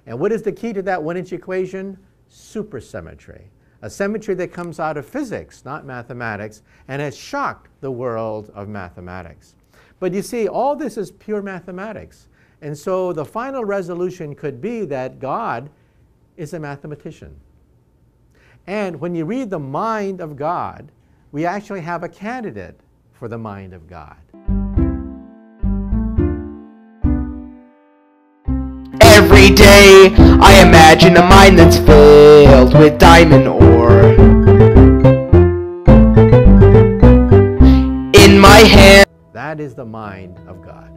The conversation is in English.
And what is the key to that 1-inch equation? Supersymmetry. A symmetry that comes out of physics, not mathematics, and has shocked the world of mathematics. But you see, all this is pure mathematics. And so the final resolution could be that God is a mathematician. And when you read the mind of God, we actually have a candidate for the mind of God. Every day I imagine a mind that's filled with diamond ore. In my hand, that is the mind of God.